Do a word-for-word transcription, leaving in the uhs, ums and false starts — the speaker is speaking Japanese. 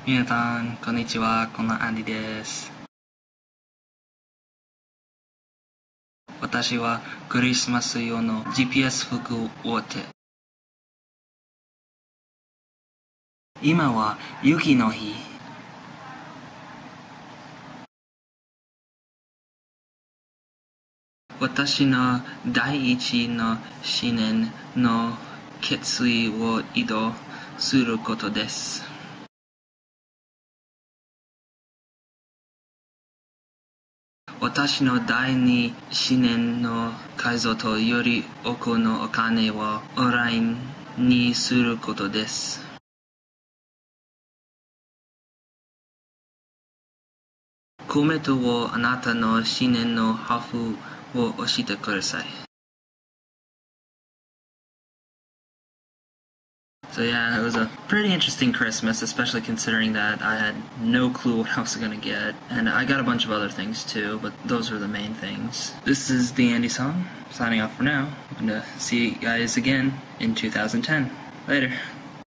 みなさん、こんにちは、このアンディです。私はクリスマス用の ジーピーエス 服を得て。今は雪の日。私の第一の新年の決意を移動することです。私の第二新年の解像度より多くのお金をオンラインにすることです。コメントをあなたの新年の抱負を教えてください。So yeah, it was a pretty interesting Christmas, especially considering that I had no clue what I was going to get. And I got a bunch of other things too, but those were the main things. This is TheAndySan, signing off for now. I'm going to see you guys again in two thousand ten. Later.